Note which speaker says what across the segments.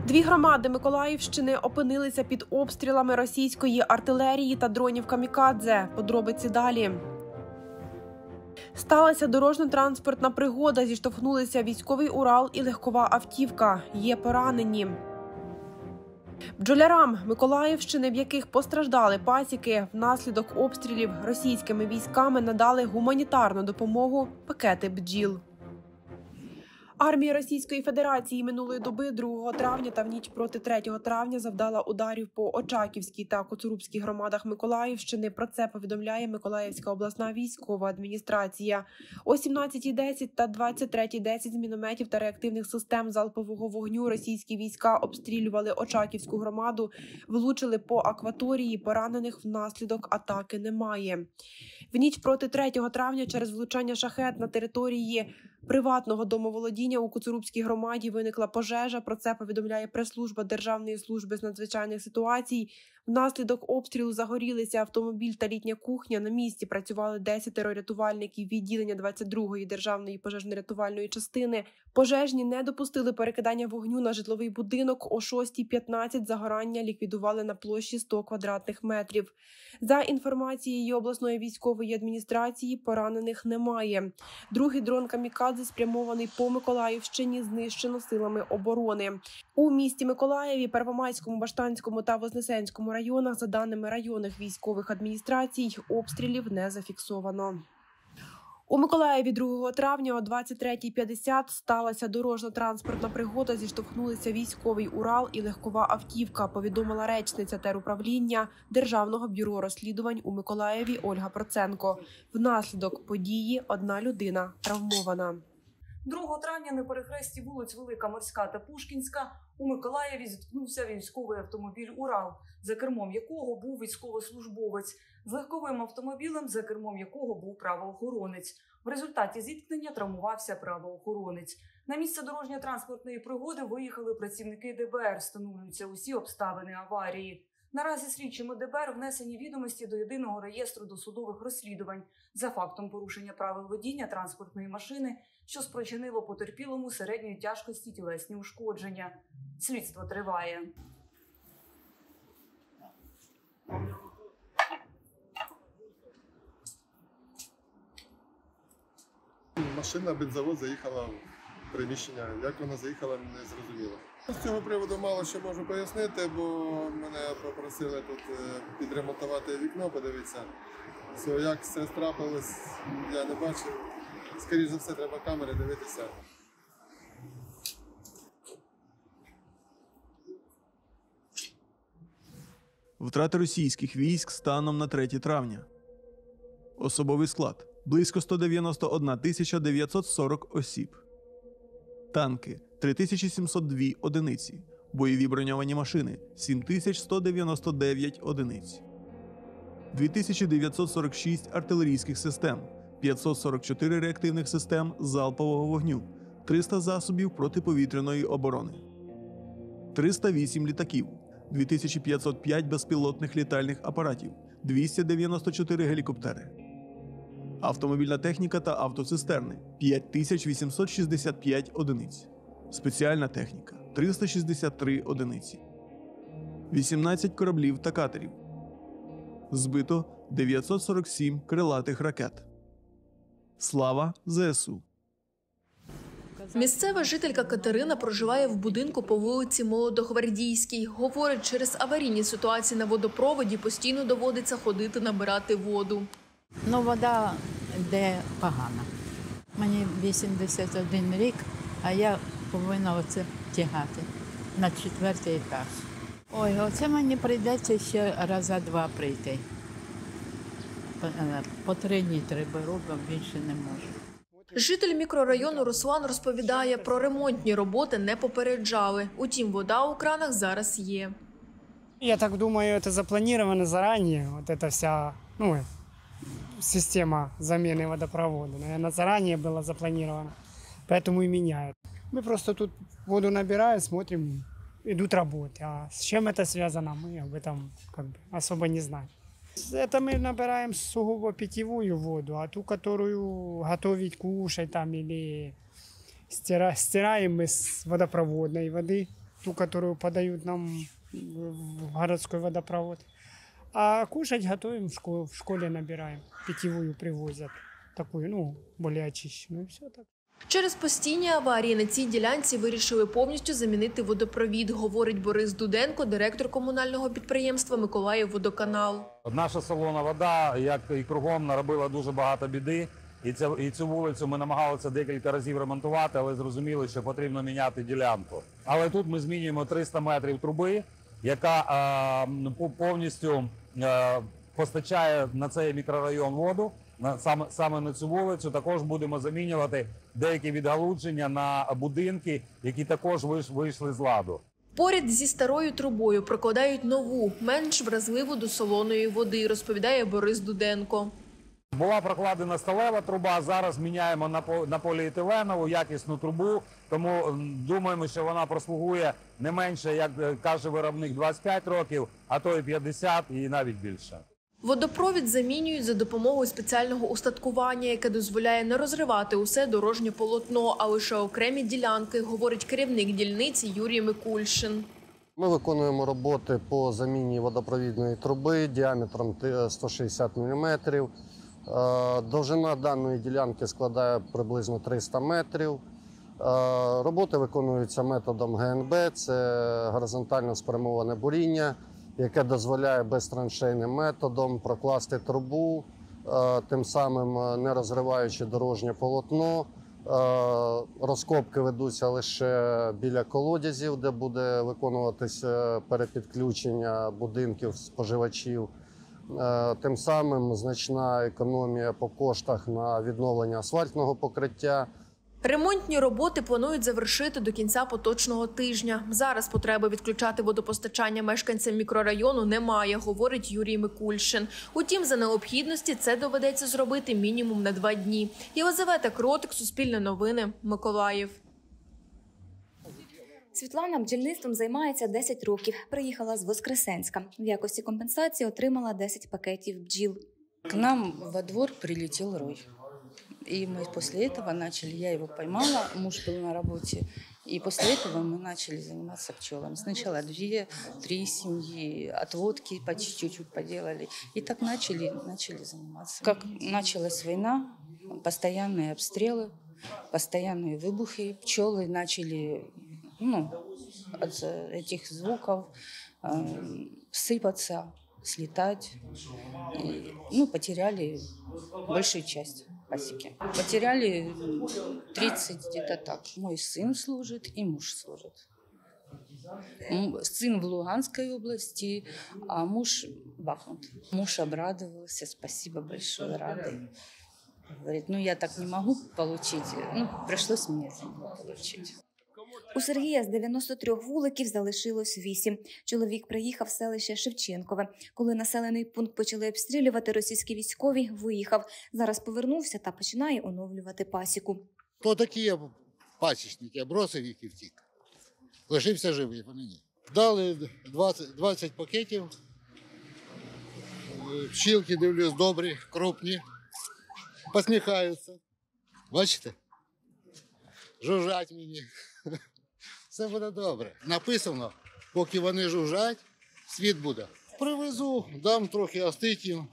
Speaker 1: Дві громади Миколаївщини опинилися під обстрілами російської артилерії та дронів камікадзе. Подробиці далі. Сталася дорожньо-транспортна пригода. Зіштовхнулися військовий Урал і легкова автівка. Є поранені. Бджолярам Миколаївщини, в яких постраждали пасіки, внаслідок обстрілів російськими військами надали гуманітарну допомогу – пакети бджіл. Армія Російської Федерації минулої доби 2 травня та в ніч проти 3 травня завдала ударів по Очаківській та Коцурубській громадах Миколаївщини. Про це повідомляє Миколаївська обласна військова адміністрація. О 17:10 та 23:10 з мінометів та реактивних систем залпового вогню російські війська обстрілювали Очаківську громаду, влучили по акваторії, поранених внаслідок атаки немає. В ніч проти 3 травня через влучання шахед на території приватного домоволодіння у Коцурубській громаді виникла пожежа. Про це повідомляє прес-служба Державної служби з надзвичайних ситуацій. Внаслідок обстрілу загорілися автомобіль та літня кухня. На місці працювали 10 рятувальників відділення 22-ї державної пожежно-рятувальної частини. Пожежні не допустили перекидання вогню на житловий будинок. О 6:15 загорання ліквідували на площі 100 квадратних метрів. За інформацією обласної військової адміністрації, поранених немає. Другий дрон камікадзе, спрямований по Миколаївщині, знищено силами оборони. У місті Миколаєві, Первомайському, Баштанському та Вознесенському районах, за даними районних військових адміністрацій, обстрілів не зафіксовано. У Миколаєві 2 травня о 23:50 сталася дорожньо-транспортна пригода. Зіштовхнулися військовий Урал і легкова автівка, повідомила речниця теруправління Державного бюро розслідувань у Миколаєві Ольга Проценко. Внаслідок події 1 людина травмована.
Speaker 2: 2 травня на перехресті вулиць Велика Морська та Пушкінська у Миколаєві зіткнувся військовий автомобіль «Урал», за кермом якого був військовослужбовець, з легковим автомобілем, за кермом якого був правоохоронець. В результаті зіткнення травмувався правоохоронець. На місце дорожньо-транспортної пригоди виїхали працівники ДБР, встановлюються усі обставини аварії. Наразі слідчими ДБР внесені відомості до єдиного реєстру досудових розслідувань за фактом порушення правил водіння транспортної машини, що спричинило потерпілому середньої тяжкості тілесні ушкодження. Слідство триває.
Speaker 3: Машина, бензовоз заїхала в приміщення. Як вона заїхала, не зрозуміло. З цього приводу мало що можу пояснити, бо мене попросили тут підремонтувати вікно, подивитися. Як все трапилось, я не бачив. Скоріше за все, треба камери дивитися.
Speaker 4: Втрати російських військ станом на 3 травня. Особовий склад – близько 191 940 осіб. Танки – 3702 одиниці. Бойові броньовані машини – 7199 одиниць. 2946 артилерійських систем, 544 реактивних систем залпового вогню, 300 засобів протиповітряної оборони. 308 літаків, 2505 безпілотних літальних апаратів, 294 гелікоптери. Автомобільна техніка та автоцистерни – 5865 одиниць. Спеціальна техніка – 363 одиниці. 18 кораблів та катерів. Збито 947 крилатих ракет. Слава ЗСУ!
Speaker 5: Місцева жителька Катерина проживає в будинку по вулиці Молодогвардійській. Говорить, через аварійні ситуації на водопроводі постійно доводиться ходити набирати воду.
Speaker 6: Вода йде погано. Мені 81 рік, а я повинна оце тягати на 4-й етаж. Ой, оце мені прийдеться ще раза 2 прийти. По 3 літри беру, бо більше не можу.
Speaker 5: Житель мікрорайону Руслан розповідає, про ремонтні роботи не попереджали. Утім, вода у кранах зараз є.
Speaker 7: Я так думаю, це заплановано зарані. От ця вся система заміни водопроводу. Наверное, заранее было запланировано. Поэтому и меняют. Мы просто тут воду набираем, смотрим, идут работы. А с чем это связано, мы об этом особо не знаем. Это мы набираем сугубо питьевую воду, а ту, которую готовить, кушать там или стираем мы с водопроводной воды. ту, которую подают нам в городской водопровод. А кушать готовим в школе набираем. Питьевую привозят, такую, более очищенную. И все так.
Speaker 5: Через постійні аварії на цій ділянці вирішили повністю замінити водопровід, говорить Борис Дуденко, директор комунального підприємства «Миколаївводоканал».
Speaker 8: Наша солона вода, як і кругом, наробила дуже багато біди. І цю вулицю ми намагалися декілька разів ремонтувати, але зрозуміли, що потрібно міняти ділянку. Але тут ми змінюємо 300 метрів труби, яка повністю постачає на цей мікрорайон воду. Саме на цю вулицю також будемо замінювати деякі відгалудження на будинки, які також вийшли з ладу.
Speaker 5: Поряд зі старою трубою прокладають нову, менш вразливу до солоної води, розповідає Борис Дуденко.
Speaker 8: Була прокладена сталева труба, зараз міняємо на поліетиленову якісну трубу, тому думаємо, що вона прослугує не менше, як каже виробник, 25 років, а то і 50, і навіть більше.
Speaker 5: Водопровід замінюють за допомогою спеціального устаткування, яке дозволяє не розривати усе дорожнє полотно, а лише окремі ділянки, говорить керівник дільниці Юрій Микульшин.
Speaker 9: Ми виконуємо роботи по заміні водопровідної труби діаметром 160 мм. Довжина даної ділянки складає приблизно 300 метрів. Роботи виконуються методом ГНБ, це горизонтально спрямоване буріння, яке дозволяє безтраншейним методом прокласти трубу, тим самим не розриваючи дорожнє полотно. Розкопки ведуться лише біля колодязів, де буде виконуватися перепідключення будинків споживачів. Тим самим значна економія по коштах на відновлення асфальтного покриття.
Speaker 5: Ремонтні роботи планують завершити до кінця поточного тижня. Зараз потреби відключати водопостачання мешканцям мікрорайону немає, говорить Юрій Микульшин. Утім, за необхідності це доведеться зробити мінімум на 2 дні. Єлизавета Кротик, Суспільне новини, Миколаїв.
Speaker 10: Світлана бджільництвом займається 10 років. Приїхала з Воскресенська. В якості компенсації отримала 10 пакетів бджіл.
Speaker 11: К нам во двор прилетел рой. И мы после этого начали, я его поймала, муж был на работе, и после этого мы начали заниматься пчелами. Сначала 2-3 семьи, отводки по чуть-чуть поделали, и так начали заниматься. Как началась война, постоянные обстрелы, постоянные выбухи, пчелы начали, от этих звуков сыпаться, слетать, и, потеряли большую часть пасеки. Потеряли 30 где-то так. Мой сын служит и муж служит. Сын в Луганской области, а муж Бахмут. Муж обрадовался, спасибо большое, рады. Говорит, я так не могу получить, пришлось мне за него получить.
Speaker 10: У Сергія з 93 вуликів залишилось 8. Чоловік приїхав в селище Шевченкове. Коли населений пункт почали обстрілювати російські військові, виїхав. Зараз повернувся та починає оновлювати пасіку.
Speaker 12: То такі пасічники, бросив їх і втік. Лишився живий, вони ні. Дали 20 пакетів. Пчілки, дивлюсь, добрі, крупні. Посміхаються. Бачите? Жужжать мені. Все буде добре. Написано, поки вони жужжать, світ буде. Привезу, дам трохи остить їм.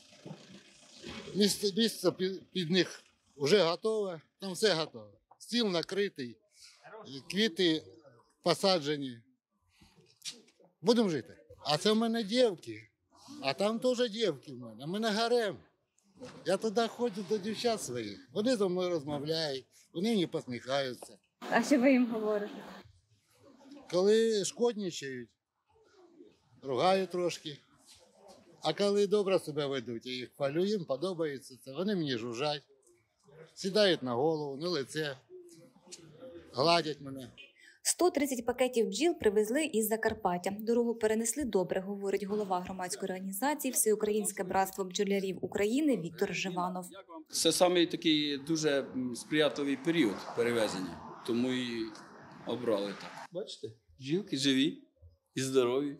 Speaker 12: Місце під них вже готове, там все готове. Стіл накритий, квіти посаджені. Будемо жити. А це в мене дівки, а там теж дівки в мене. У мене гарем. Я туди ходжу до дівчат своїх. Вони зі мною розмовляють, вони мені посміхаються.
Speaker 10: А що ви їм говорите?
Speaker 12: Коли шкодничають, ругаю трошки. А коли добре себе ведуть, я їх хвалю, їм подобається це. Вони мені жужжать, сідають на голову, на лице, гладять мене.
Speaker 10: 130 пакетів бджіл привезли із Закарпаття. Дорогу перенесли добре, говорить голова громадської організації «Всеукраїнське братство бджолярів України» Віктор Живанов.
Speaker 13: Це саме такий дуже сприятливий період перевезення, тому і обрали так. Бачите, бджілки живі і здорові.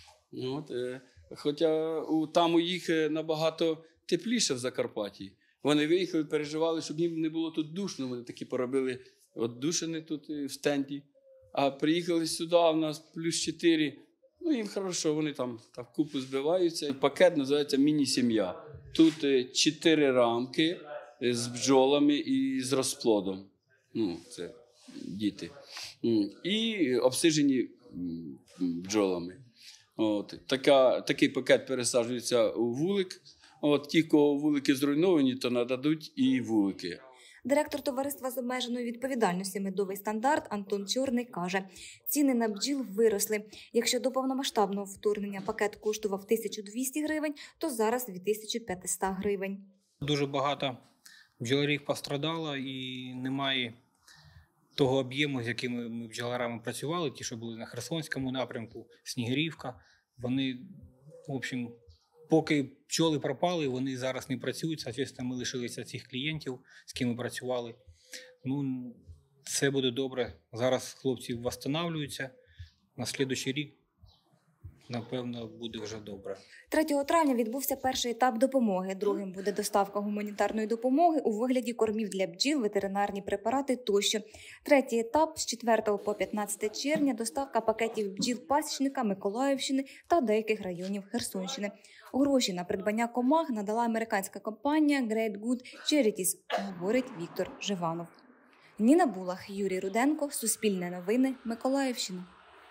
Speaker 13: Хоча там у їх набагато тепліше в Закарпатті. Вони виїхали, переживали, щоб їм не було тут душно. Вони такі поробили віддушини тут в стенді. А приїхали сюди, у нас плюс 4. Ну, їм хорошо, вони там вкупу збиваються. Пакет називається «Міні-сім'я». Тут 4 рамки з бджолами і з розплодом. Ну, це діти. І обсиджені бджолами. От. Такий пакет пересаджується у вулик. От, ті, кого вулики зруйновані, то нададуть і вулики.
Speaker 10: Директор товариства з обмеженою відповідальністю «Медовий стандарт» Антон Чорний каже, ціни на бджіл виросли. Якщо до повномасштабного вторгнення пакет коштував 1200 гривень, то зараз 2500 гривень.
Speaker 14: Дуже багато бджолярів пострадало і немає того об'єму, з якими ми бджолярами працювали, ті, що були на Херсонському напрямку, Снігурівка. Вони, в общем, поки бджоли пропали, вони зараз не працюють. Соответственно, ми лишилися цих клієнтів, з ким ми працювали. Ну, все буде добре. Зараз хлопці відновлюються. На наступний рік, напевно, буде вже добре.
Speaker 10: 3 травня відбувся перший етап допомоги. Другим буде доставка гуманітарної допомоги у вигляді кормів для бджіл, ветеринарні препарати тощо. Третій етап з 4 по 15 червня – доставка пакетів бджіл пасічника Миколаївщини та деяких районів Херсонщини. Гроші на придбання комах надала американська компанія Great Good Charities, говорить Віктор Живанов. Ніна Булах, Юрій Руденко, Суспільне новини, Миколаївщина.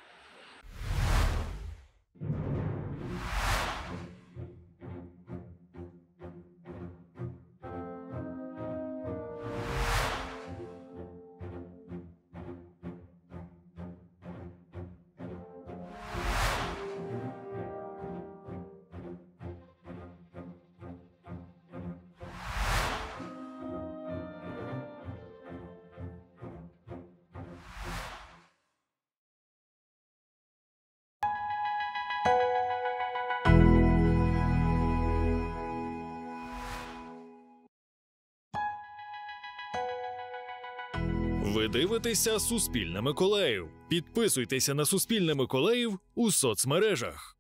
Speaker 15: Ви дивитеся «Суспільне Миколаїв». Підписуйтеся на «Суспільне Миколаїв» у соцмережах.